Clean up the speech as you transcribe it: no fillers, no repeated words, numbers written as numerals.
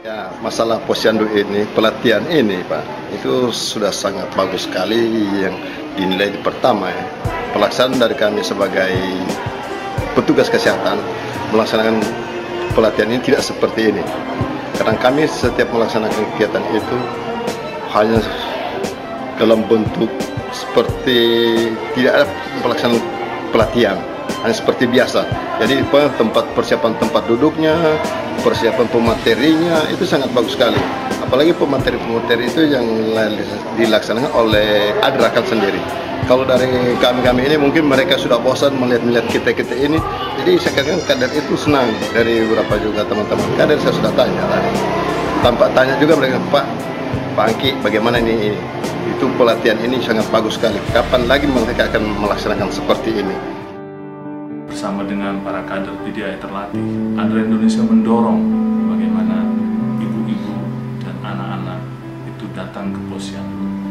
Ya, masalah posyandu ini, pelatihan ini, Pak, itu sudah sangat bagus sekali yang dinilai pertama ya. Pelaksanaan dari kami sebagai petugas kesehatan melaksanakan pelatihan ini tidak seperti ini. Kadang kami setiap melaksanakan kegiatan itu hanya dalam bentuk seperti tidak ada pelaksanaan pelatihan, hanya seperti biasa. Jadi tempat persiapan tempat duduknya, persiapan pematerinya itu sangat bagus sekali. Apalagi pemateri itu yang dilaksanakan oleh Adrakan sendiri. Kalau dari kami ini mungkin mereka sudah bosan melihat kita ini. Jadi saya katakan kader itu senang. Dari beberapa juga teman-teman kader saya sudah tanya tadi. Tanpa tanya juga mereka, Pak Angki, bagaimana ini? Itu pelatihan ini sangat bagus sekali. Kapan lagi mereka akan melaksanakan seperti ini? Bersama dengan para kader PDI terlatih, Adra Indonesia mendorong bagaimana ibu-ibu dan anak-anak itu datang ke posyandu.